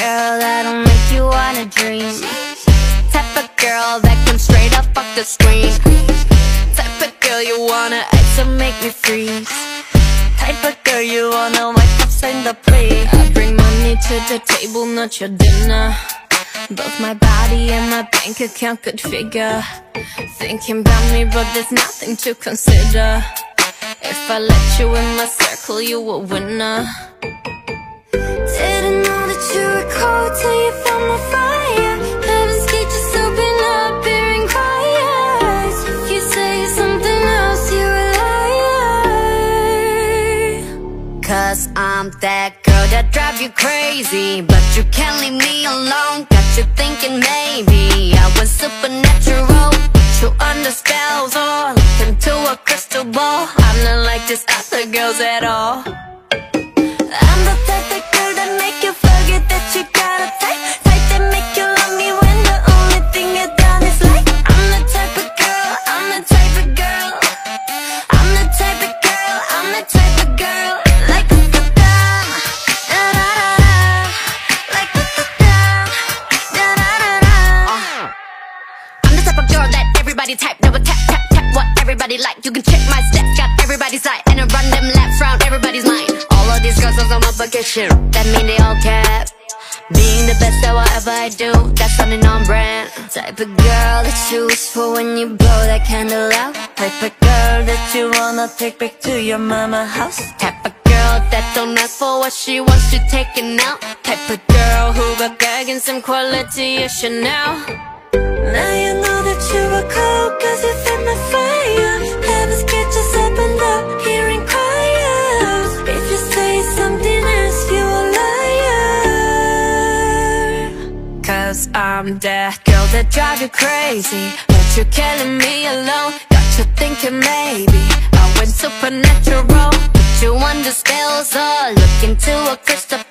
girl that'll make you wanna dream. Type of girl that can straight up off the screen. Type of girl you wanna ice and make me freeze. Type of girl you wanna wake up in the plate. I bring money to the table, not your dinner. Both my body and my bank account could figure. Thinking about me, but there's nothing to consider. If I let you in my circle, you a winner. Didn't know that you were cold till you found my fire. Heaven's gate just open up, hearing choirs. If you say something else, you're a liar. Cause I'm that girl that drive you crazy, but you can't leave me alone. Got you thinking maybe I was supernatural. Put you under spells or look into a crystal ball. I'm not like these other girls at all. I'm the type of girl that make you forget that you got a type. Type that make you love me when the only thing you done is like. I'm the type of girl, I'm the type of girl. I'm the type of girl, I'm the type of girl. Like da-da-da, da-da-da-da. Like da-da-da, da-da-da-da. I'm the type of girl that everybody type. Never tap, tap, tap what everybody like. You can check my stats, got everybody's side. And I run them laps round everybody's mind. All of these girls on my bucket shit, that mean they all cap. Being the best at whatever I do, that's something on brand. Type of girl that you wish for when you blow that candle out. Type of girl that you wanna take back to your mama house. Type of girl that don't ask for what she wants to taking out. Type of girl who got gag and some quality of Chanel. Now you know that you were cold cause you fed my fire. Heaven's gate just opened up, hearing choirs. If you say something else, you a liar. Cause I'm that girl that drive you crazy, but you're killing me alone. Got you thinking maybe I went supernatural. Put you under spells or look into a crystal